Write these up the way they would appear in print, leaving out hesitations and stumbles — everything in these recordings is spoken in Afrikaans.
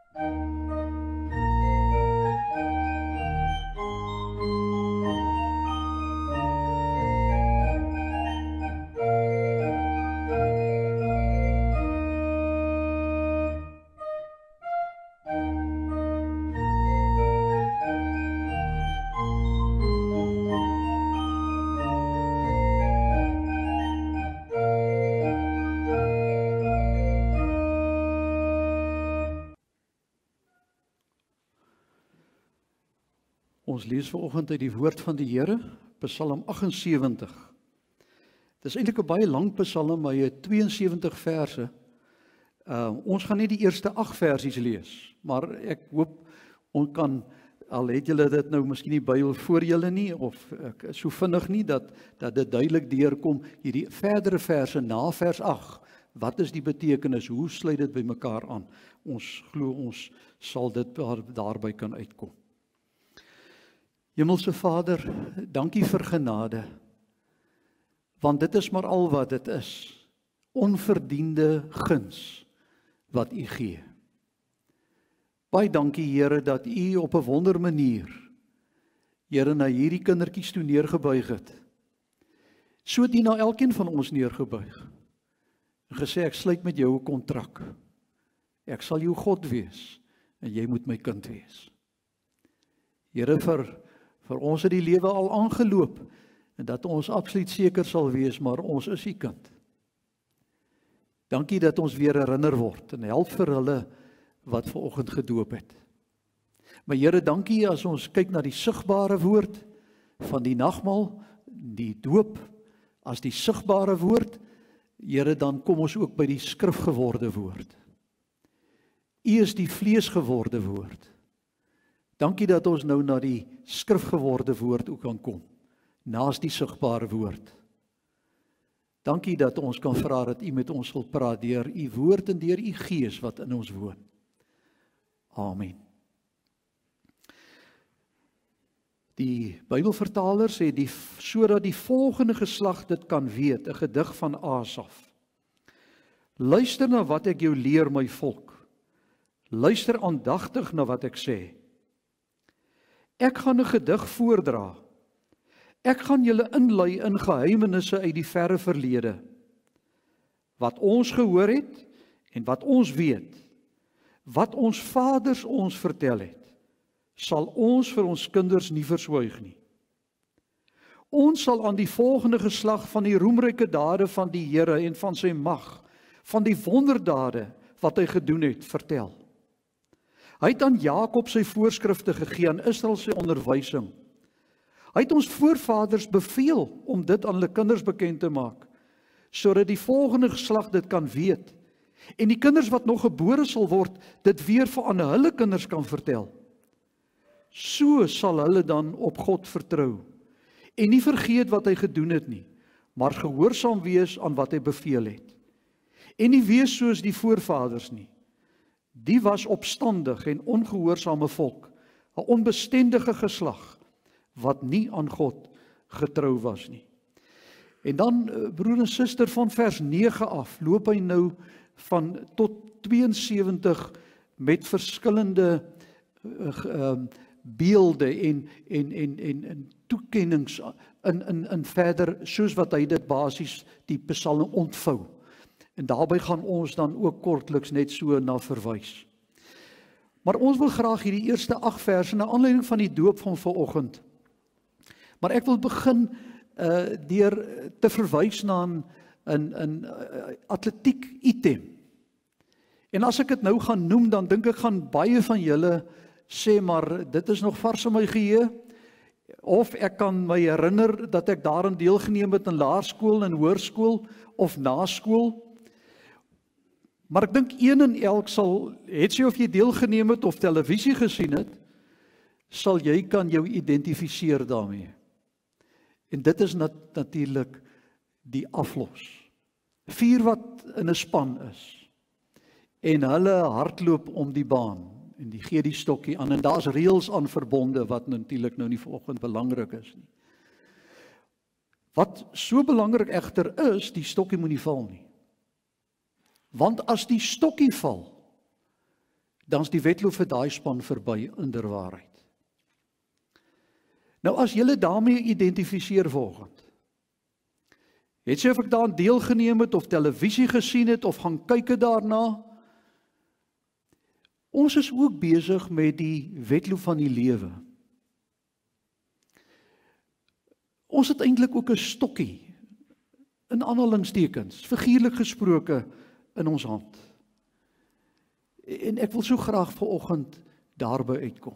Ons lees vanoggend uit die woord van die Here, Psalm 78. Dit is eintlik 'n baie lang Psalm, maar hy het 72 verse. Ons gaan nie die eerste 8 versies lees, maar ek hoop ons kan, al het julle dit nou miskien nie Bybel voor julle nie, of so vinnig nie, dat dit duidelik deurkom, hierdie verdere verse na vers 8, wat is die betekenis, hoe sluit dit by mekaar aan? Ons glo ons sal dit daarby kan uitkom. Hemelse Vader, dankie vir genade, want dit is maar al wat dit is, onverdiende guns wat U gee. Baie dankie Here dat U op 'n wonder manier, Here, na hierdie kindertjies toe neergebuig het. So het U na elkeen van ons neergebuig en gesê, ek sluit met jou 'n kontrak. Ek sal jou God wees en jy moet my kind wees. Here, vir ons het die lewe al aangeloop en dat ons absoluut seker sal wees, maar ons is U kind. Dankie dat ons weer herinner word en help vir hulle wat vanoggend gedoop het. Maar Here, dankie as ons kyk na die sigbare woord van die nagmaal, die doop, as die sigbare woord, Here, dan kom ons ook by die skrifgeworde woord. U is die vleesgeworde woord. Dankie dat ons nou na die skrifgeworde woord ook kan kom, naas die sigbare woord. Dankie dat ons kan vra dat U met ons wil praat deur U woord en deur U Gees wat in ons woon. Amen. Die Bybelvertaler sê, sodat die volgende geslag dit kan weet, 'n gedig van Asaf. Luister na wat ek jou leer, my volk. Luister aandagtig na wat ek sê. Ek gaan 'n gedig voordra. Ek gaan julle inlei in geheimenisse uit die verre verlede. Wat ons gehoor het en wat ons weet, wat ons vaders ons vertel het, sal ons vir ons kinders nie verswyg nie. Ons sal aan die volgende geslag van die roemryke dade van die Here en van sy mag, van die wonderdade wat hy gedoen het, vertel. Hy het aan Jakob sy voorskrifte gegee, aan Israel sy onderwysing. Hy het ons voorvaders beveel om dit aan hulle kinders bekend te maak, sodat die volgende geslag dit kan weet, en die kinders wat nog gebore sal word, dit weer vir aan hulle kinders kan vertel. So sal hulle dan op God vertrou, en nie vergeet wat hy gedoen het nie, maar gehoorsaam wees aan wat hy beveel het. En nie wees soos die voorvaders nie. Die was opstandig en ongehoorsame volk, 'n onbestendige geslag, wat nie aan God getrou was nie. En dan, broer en suster, van vers 9 af, loop hy nou van tot 72 met verskillende beelde en toekennings in verder, soos wat hy dit basies die psalm ontvou. En daarby gaan ons dan ook kortliks net so na verwys. Maar ons wil graag hierdie eerste 8 verse na aanleiding van die doop van vanoggend. Maar ek wil begin deur te verwys na 'n atletiek item. En as ek dit nou gaan noem, dan dink ek gaan baie van julle sê, maar dit is nog vars in my geheue. Of ek kan my herinner dat ek daarin deelgeneem het in laerskool en hoërskool of na skool. Maar ek dink een en elk sal, het sy of jy deelgeneem het of televisie gesien het, sal jy kan jou identifiseer daarmee. En dit is natuurlik die aflos. 4 wat in 'n span is. En hulle hardloop om die baan. En die gee die stokkie aan. En daar's reëls aan verbonde wat natuurlik nou nie vanoggend belangrik is nie. Wat so belangrik egter is, die stokkie moenie val nie. Want as die stokkie val, dan is die wedloop vir daai span verby inderwaarheid. Nou as julle daarmee identifiseer volgend, het sy of ek daaraan deelgeneem het, of televisie gesien het, of gaan kyk het daarna, ons is ook besig met die wedloop van die lewe. Ons het eintlik ook 'n stokkie, in aanhalingstekens, figuurlik gesproke, in ons hand. En ek wil so graag vanoggend daarby uitkom.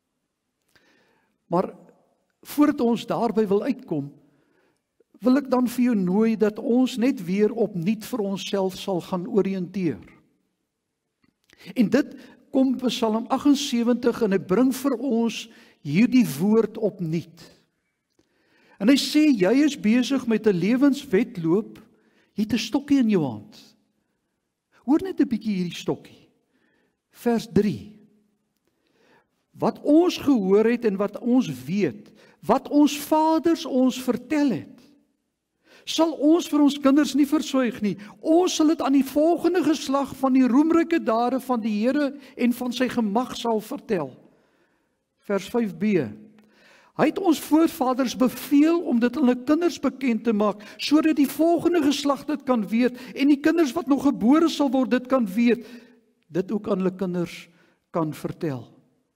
Maar voordat ons daarby wil uitkom, wil ek dan vir jou nooi dat ons net weer opnuut vir onsself sal gaan oriënteer. En dit kom Psalm 78 en hy bring vir ons hierdie woord opnuut. En hy sê, jy is besig met 'n lewenswedloop, jy het 'n stokkie in jou hand. Hoor net 'n bietjie hierdie stokkie. Vers 3. Wat ons gehoor het en wat ons weet, wat ons vaders ons vertel het, sal ons vir ons kinders nie verswyg nie. Ons sal dit aan die volgende geslag van die roemryke dade van die Here en van sy gemag sal vertel. Vers 5b. Hy het ons voorvaders beveel om dit aan hulle kinders bekend te maak, sodat die volgende geslag dit kan weet, en die kinders wat nog gebore sal word, dit kan weet, dit ook aan hulle kinders kan vertel.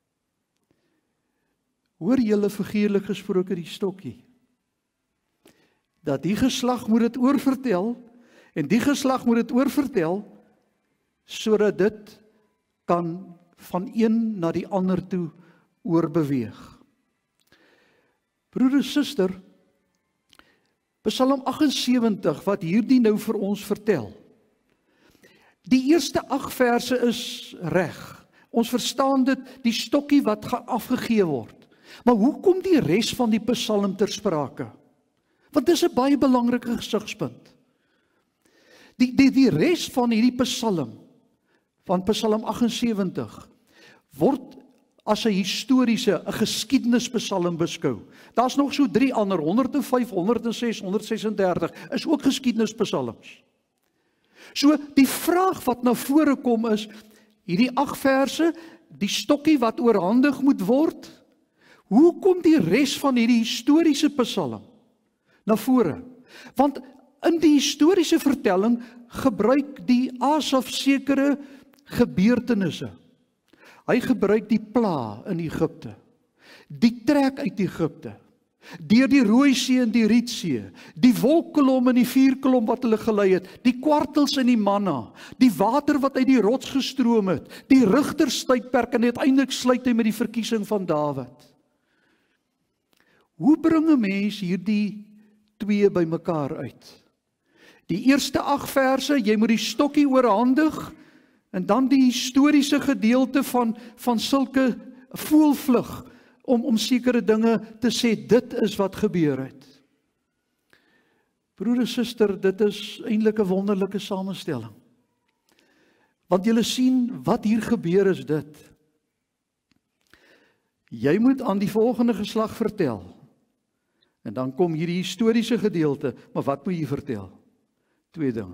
Hoor julle figuurlik gesproke die stokkie? Dat die geslag moet dit oorvertel, en die geslag moet dit oorvertel, sodat dit kan van een na die ander toe oorbeweeg. Broer en suster, Psalm 78 wat hierdie nou vir ons vertel. Die eerste 8 verse is reg. Ons verstaan dit, die stokkie wat gaan afgegee word. Maar hoe kom die res van die Psalm ter sprake? Want dit is 'n baie belangrike gesigspunt. Die res van hierdie Psalm, van Psalm 78, word as 'n historiese, 'n geskiedenispsalm beskou. Daar's nog so 3 ander, 105, 106, 136, is ook geskiedenispsalms. So, die vraag wat na vore kom is, hierdie 8 verse, die stokkie wat oorhandig moet word, hoe kom die res van hierdie historiese psalm na vore? Want in die historiese vertelling gebruik die Asaf sekere gebeurtenisse. Hy gebruik die pla in Egipte, die trek uit Egipte, deur die Rooi See en die Rietsee, die wolkkolom en die vuurkolom wat hulle gelei het, die kwartels en die manna, die water wat uit die rots gestroom het, die rigterstydperk en uiteindelik sluit hy met die verkiesing van Dawid. Hoe bring 'n mens hierdie twee bymekaar uit? Die eerste 8 verse, jy moet die stokkie oorhandig, en dan die historiese gedeelte van sulke voelvlug, om sekere dinge te sê, dit is wat gebeur het. Broer en suster, dit is eintlik 'n wonderlike samestelling. Want julle sien, wat hier gebeur is dit. Jy moet aan die volgende geslag vertel, en dan kom hierdie historiese gedeelte, maar wat moet jy vertel? 2 dinge.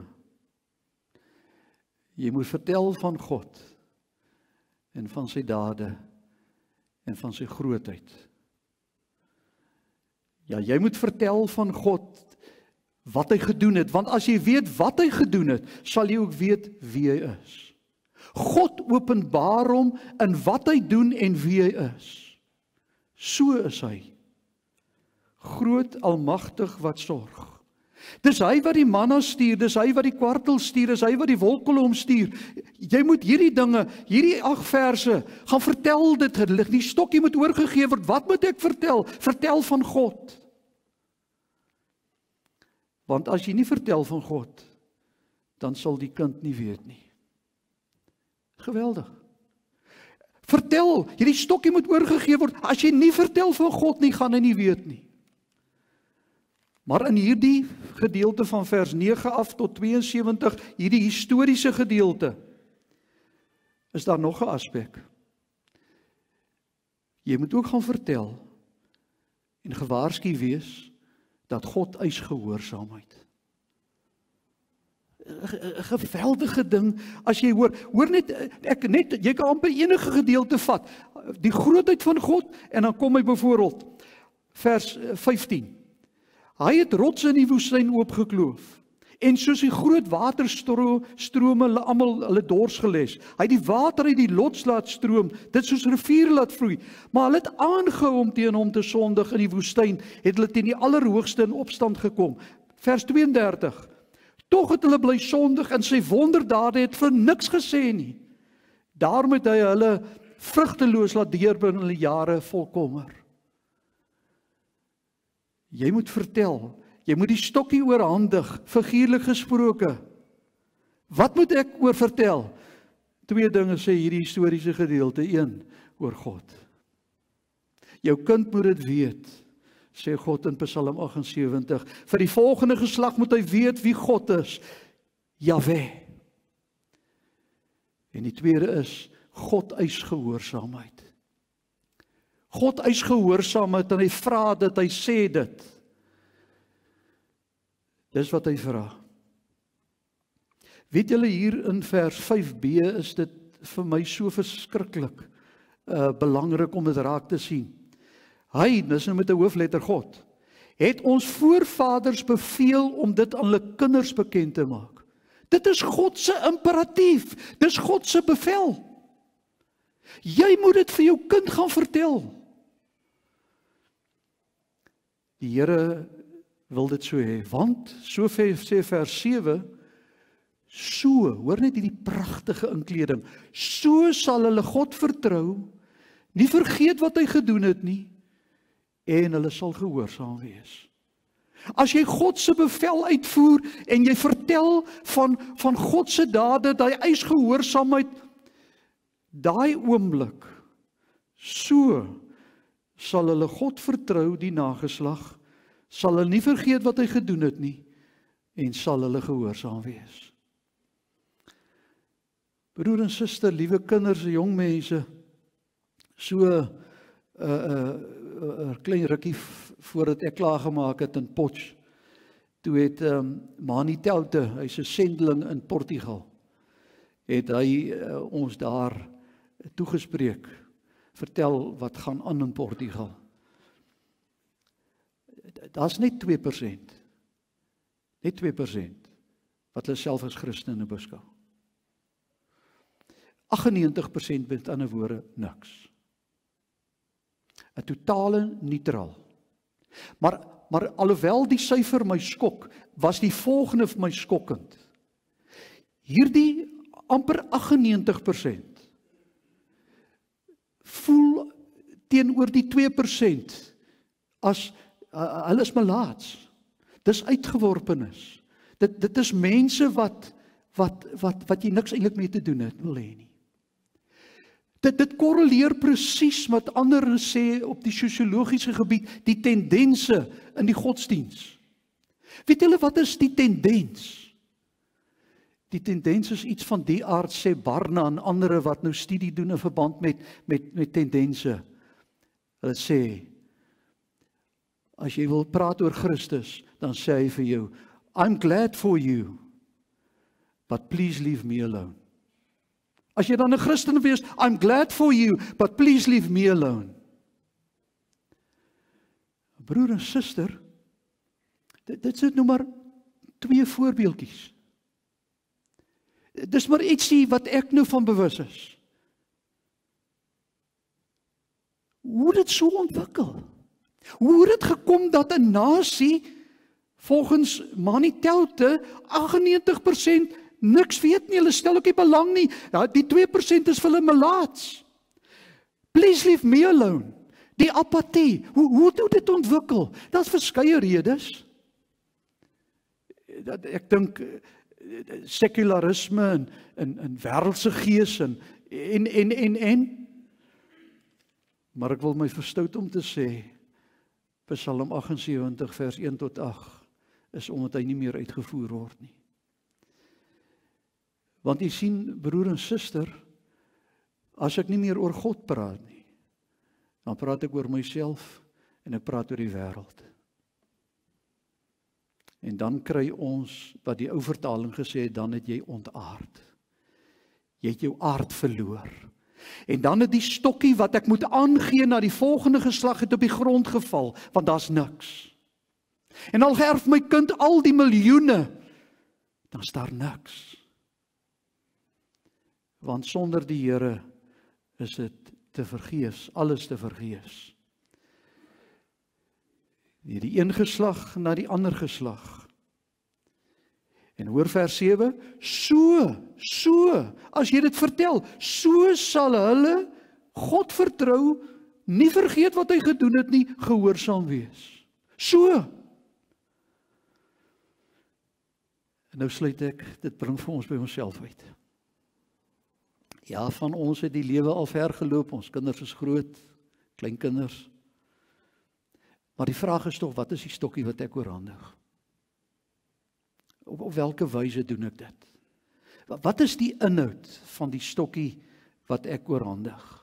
Jy moet vertel van God, en van sy dade, en van sy grootheid. Ja, jy moet vertel van God, wat hy gedoen het, want as jy weet wat hy gedoen het, sal jy ook weet wie hy is. God openbaar hom in wat hy doen en wie hy is. So is hy. Groot, almagtig wat sorg. Dis hy wat die manna stuur, dis hy wat die kwartel stuur, dis hy wat die wolkkolom stuur. Jy moet hierdie dinge, hierdie 8 verse, gaan vertel dit, die stokkie moet oorgegee word. Wat moet ek vertel? Vertel van God. Want as jy nie vertel van God, dan sal die kind nie weet nie. Geweldig. Vertel, hierdie stokkie moet oorgegee word. As jy nie vertel van God nie, gaan hy nie weet nie. Maar in hierdie gedeelte van vers 9 af tot 72, hierdie historiese gedeelte, is daar nog 'n aspek. Jy moet ook gaan vertel en gewaarsku wees dat God eis gehoorsaamheid. 'n geweldige ding as jy hoor net jy kan amper enige gedeelte vat, die grootheid van God, en dan kom hy byvoorbeeld vers 15. Hy het rotse in die woestyn oopgekloof, en soos die groot waterstrome almal hulle dors geles. Hy het die water uit die lots laat stroom, dit soos riviere laat vloei. Maar hulle het aangehou om teen hom te sondig in die woestyn, het hulle teen die Allerhoogste in opstand gekom. Vers 32. Tog het hulle bly sondig en sy wonderdade het vir niks gesê nie. Daarom het hy hulle vrugteloos laat deurbring in hulle jare vol kommer. Jy moet vertel, jy moet die stokkie oorhandig, figuurlik gesproke. Wat moet ek oor vertel? 2 dinge sê hierdie historiese gedeelte. 1, oor God. Jou kind moet dit weet, sê God in Psalm 78. Vir die volgende geslag moet hy weet wie God is. Jahwe. En die tweede is, God eis gehoorsaamheid. God eis gehoorsaamheid en hy vra dit, hy sê dit. Dis wat hy vra. Weet julle hier in vers 5b is dit vir my so verskriklik belangrik om dit raak te sien. Hy, dis nou met 'n hoofletter God, het ons voorvaders beveel om dit aan hulle kinders bekend te maak. Dit is God se imperatief, dis God se bevel. Jy moet dit vir jou kind gaan vertel. Die Here wil dit so hê, want so sê vers 7, so, hoor net hierdie pragtige inkleding, so sal hulle God vertrou, nie vergeet wat hy gedoen het nie, en hulle sal gehoorsaam wees. As jy God se bevel uitvoer en jy vertel van God se dade, daai eis gehoorsaamheid, daai oomblik, so sal hulle God vertrou, die nageslag, sal hulle nie vergeet wat hy gedoen het nie, en sal hulle gehoorsaam wees. Broer en suster, liewe kinders en jong mense, so 'n klein rukkie voordat ek klaargemaak het in Potch, toe het Mani Telte, hy's 'n sendeling in Portugal, het hy ons daar toegespreek, vertel wat gaan aan in Portugal. Daar's net 2%, net 2% wat hulle self as Christene beskou. 98% met ander woorde niks. 'n Totale neutraal. Maar alhoewel die syfer my skok, was die volgende vir my skokkend. Hierdie amper 98% voel teenoor die 2% as hulle is melaats. Dis uitgeworpenes. Dit is mense wat jy niks eintlik mee te doen het wil hê nie. Dit korreleer presies met ander sê op die sosiologiese gebied, die tendense in die godsdiens. Weet julle wat is die tendens? Die tendens is iets van die aard, sê Barna en ander wat nou studie doen in verband met tendense. Hulle sê, as jy wil praat oor Christus, dan sê hy vir jou, I'm glad for you, but please leave me alone. As jy dan 'n Christen wees, I'm glad for you, but please leave me alone. Broer en suster, dit is nou maar 2 voorbeeldjies. Dis maar ietsie wat ek nou van bewus is. Hoe dit so ontwikkel? Hoe het dit gekom dat 'n nasie volgens Mani Telte 98% niks weet nie, hulle stel ook nie belang nie. Ja, die 2% is vir hulle melaats. Please leave me alone. Die apatie, hoe het dit ontwikkel? Daar's verskeie redes. Ek dink sekularisme en wêreldse gees en maar ek wil my verstout om te sê Psalm 78 vers 1 tot 8 is omdat hy nie meer uitgevoer word nie. Want jy sien, broer en suster, as ek nie meer oor God praat nie, dan praat ek oor myself en ek praat oor die wêreld. En dan kry ons, wat die ou vertaling gesê het, dan het jy ontaard. Jy het jou aard verloor. En dan het die stokkie wat ek moet aangee na die volgende geslag het op die grond geval, want daar's niks. En al geërf my kind al die miljoene, dan is daar niks. Want sonder die Here is dit te vergeefs, alles te vergeefs. Die een geslag na die ander geslag. En hoor vers 7, so, as jy dit vertel, so sal hulle God vertrou, nie vergeet wat hy gedoen het nie, gehoorsaam wees. So. En nou sluit ek, dit bring vir ons by onsself uit. Ja, van ons het die lewe al ver geloop, ons kinders is groot, kleinkinders. Maar die vraag is toch, wat is die stokkie wat ek oorhandig? Op welke wyse doen ek dit? Wat is die inhoud van die stokkie wat ek oorhandig?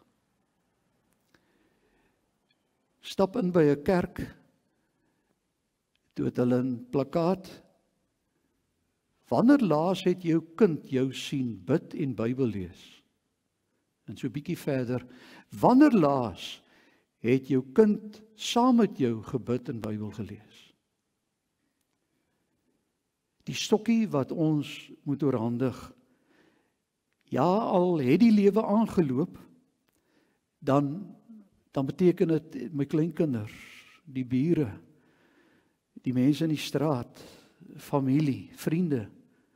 Stap in by 'n kerk, toe het hulle 'n plakkaat, wanneer laas het jou kind jou sien bid en Bybel lees? En so 'n bietjie verder, wanneer laas het jou kind saam met jou gebid en Bybel gelees? Die stokkie wat ons moet oorhandig, ja, al het die lewe aangeloop, dan beteken dit my kleinkinders, die bure, die mense in die straat, familie, vriende.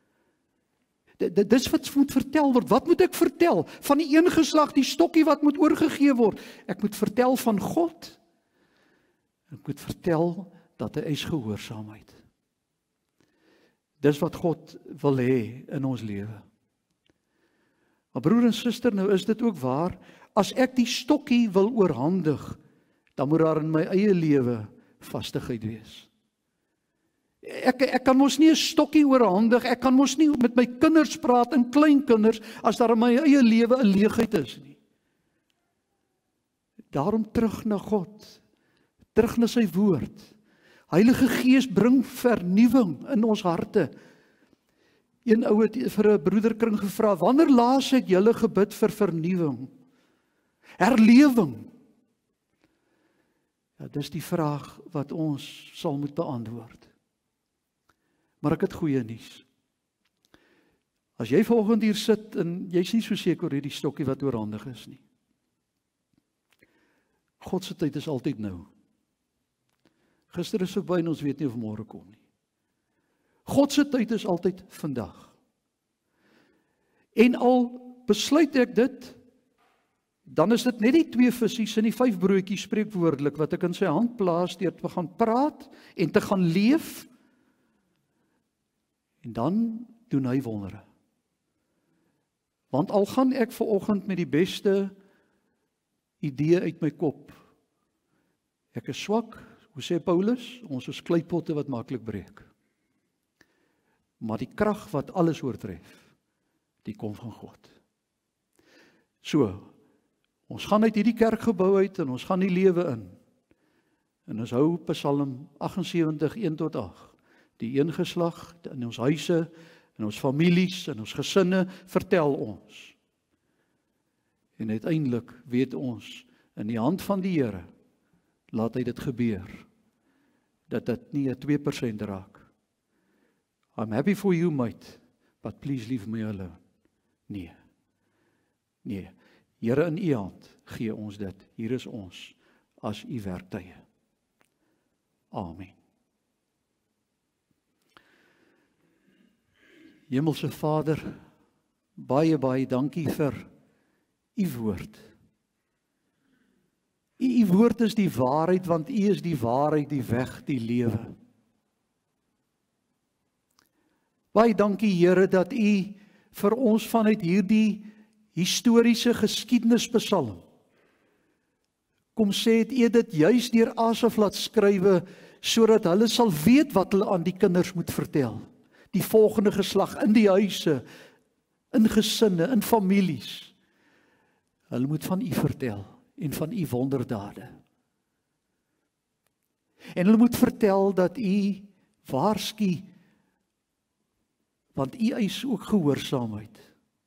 Dis wat moet vertel word. Wat moet ek vertel? Van die een geslag, die stokkie wat moet oorgegee word. Ek moet vertel van God. Ek moet vertel dat hy is gehoorsaamheid. Dis wat God wil hê in ons lewe. Maar broer en suster, nou is dit ook waar, as ek die stokkie wil oorhandig, dan moet daar in my eie lewe vastigheid wees. Ek kan mos nie 'n stokkie oorhandig, ek kan mos nie met my kinders praat en kleinkinders, as daar in my eie lewe 'n leegheid is nie. Daarom terug na God, terug na sy woord. Heilige Gees bring vernuwing in ons harte. Een ou het vir 'n broederkring gevra, wanneer laas het julle gebid vir vernuwing? Herlewing. Ja, dis die vraag wat ons sal moet beantwoord. Maar ek het goeie nuus. As jy volgende hier sit en jy is nie so seker oor hierdie stokkie wat oorhandig is nie. God se tyd is altyd nou. Gister is verby en ons weet nie of môre kom nie. God se tyd is altyd vandag. En al besluit ek dit, dan is dit net die 2 visse en die 5 broodjies spreekwoordelik wat ek in sy hand plaas deur te gaan praat en te gaan leef. En dan doen hy wondere. Want al gaan ek vanoggend met die beste idee uit my kop. Ek is swak, hoe sê Paulus? Ons is kleipotte wat maklik breek. Maar die krag wat alles oortref, die kom van God. So, ons gaan uit hierdie kerkgebou uit en ons gaan die lewe in. En ons hou Psalm 78, 1-8. Die een geslag in ons huise, in ons families, in ons gesinne, vertel ons. En uiteindelik weet ons, in die hand van die Here, laat hy dit gebeur, dat dit nie 'n 2% raak. I'm happy for you, mate, but please leave me alone. Nee. Here, in u hand gee ons dit. Hier is ons as u werktuie. Amen. Hemelse Vader, baie dankie vir u woord. U woord is die waarheid, want u is die waarheid, die weg, die lewe. Baie dankie Here dat u vir ons vanuit hierdie historiese geskiedenespsalm kom sê het u dit juis deur Asaf laat skrywe sodat hulle sal weet wat hulle aan die kinders moet vertel. Die volgende geslag in die huise, in gesinne, in families. Hulle moet van u vertel en van u wonderdade. En hulle moet vertel dat u waarsku, want U eis ook gehoorsaamheid.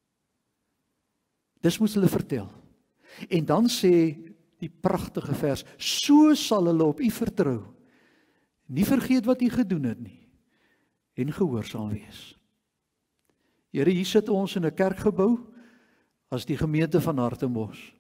Dis moes hulle vertel. En dan sê die pragtige vers, so sal hulle op U vertrou, nie vergeet wat U gedoen het nie, en gehoorsaam wees. Here, hier sit ons in 'n kerkgebou, as die gemeente van Hartenbos.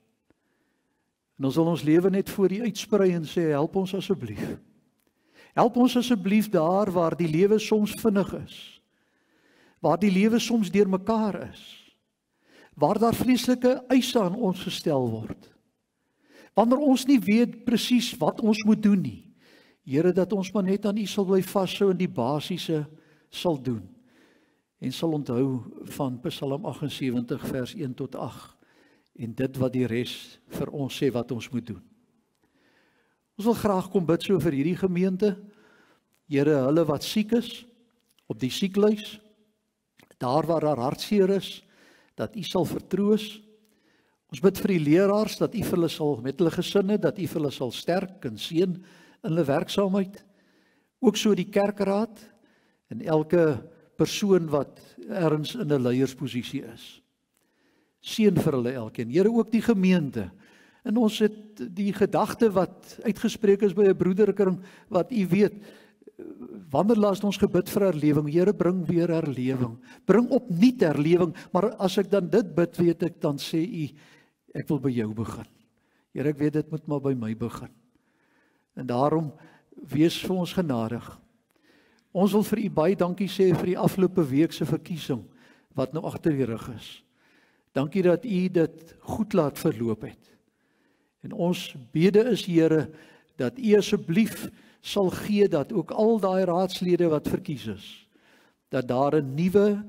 En ons wil ons lewe net voor U uitsprei en sê, help ons asseblief. Help ons asseblief daar waar die lewe soms vinnig is, waar die lewe soms deurmekaar is, waar daar vreeslike eise aan ons gestel word, wanneer ons nie weet presies wat ons moet doen nie. Here, dat ons maar net aan U sal bly vashou en die basiese sal doen, en sal onthou van Psalm 78 vers 1 tot 8, en dit wat die res vir ons sê wat ons moet doen. Ons wil graag kom bid so vir hierdie gemeente. Here, hulle wat siek is, op die sieklys, daar waar daar hartseer is, dat U sal vertroos. Ons bid vir die leraars, dat U vir hulle sal, met hulle gesinne, dat U vir hulle sal sterk en seën in hulle werksaamheid. Ook so die kerkraad, en elke persoon wat ergens in 'n leiersposisie is. Seën vir hulle elkeen. Here, ook die gemeente. En ons het die gedagte wat uitgespreek is by 'n broederkring, wat U weet, wanneer laas ons gebid vir herlewing? Here, bring weer herlewing. Bring opnuut herlewing, maar as ek dan dit bid, weet ek, dan sê U, ek wil by jou begin. Here, ek weet dit moet maar by my begin. En daarom, wees vir ons genadig. Ons wil vir U baie dankie sê vir die afgelope week se verkiesing, wat nou agter die rug is. Dankie dat U dit goed laat verloop het. En ons bede is, Here, dat U asseblief sal gee dat ook al daai raadslede wat verkies is, dat daar 'n nuwe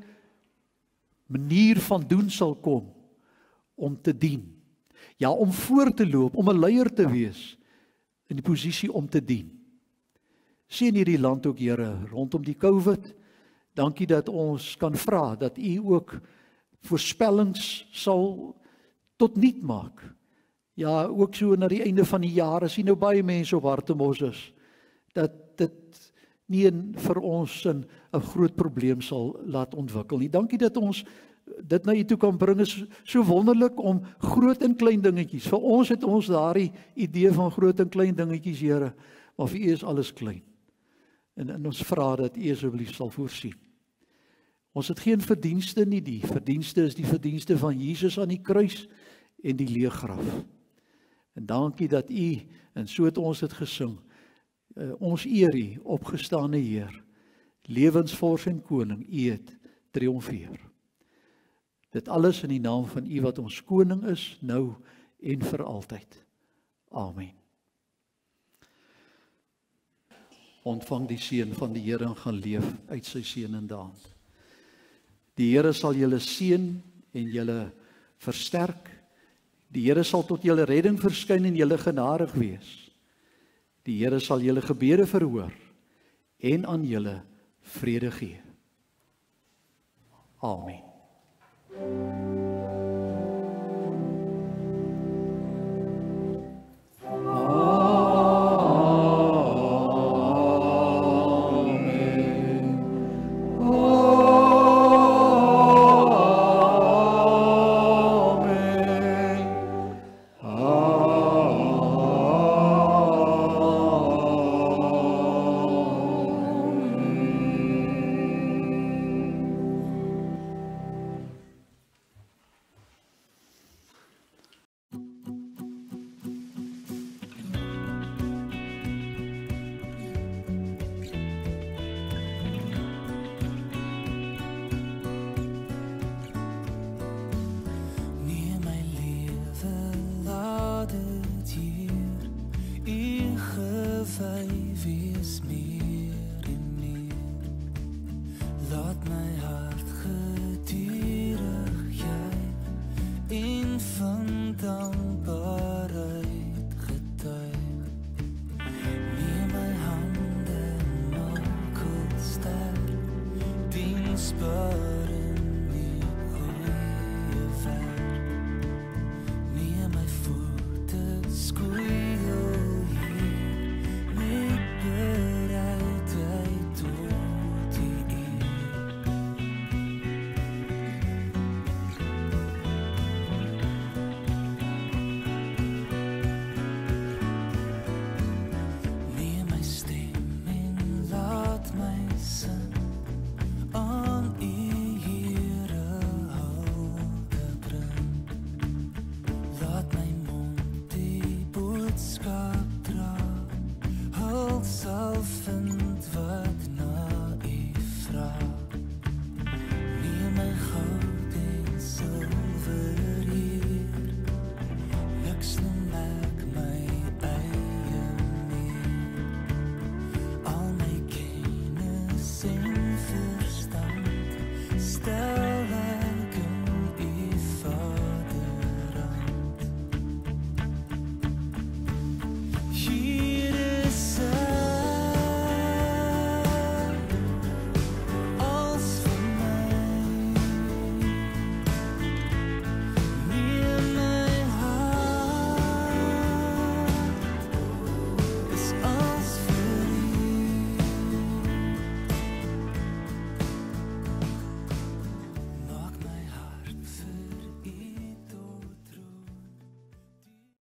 manier van doen sal kom om te dien. Ja, om voor te loop, om 'n leier te wees in die posisie om te dien. Sien hierdie land ook, Here, rondom die COVID. Dankie dat ons kan vra dat U ook voorspellings sal tot niet maak. Ja, ook so na die einde van die jaar, as nou baie mense op Hartenbos is, dat dit nie vir ons 'n groot probleem sal laat ontwikkel nie. Dankie dat ons dit na U toe kan bring. Is so wonderlik om groot en klein dingetjies. Vir ons het ons daardie idee van groot en klein dingetjies, Here, maar vir U is alles klein. En ons vra dat U asseblief sal voorsien. Ons het geen verdienste nie, die verdienste is die verdienste van Jesus aan die kruis en die leë graf. En dankie dat U, en so het ons dit gesing, ons eer U, opgestane Heer, lewensvors en koning, U het triomfeer. Dit alles in die naam van U wat ons koning is, nou en vir altyd. Amen. Ontvang die seën van die Here en gaan leef uit sy seënende hand. Die Here sal julle seën en julle versterk. Die Here sal tot julle redding verskyn en julle genadig wees. Die Here sal julle gebede verhoor en aan julle vrede gee. Amen. But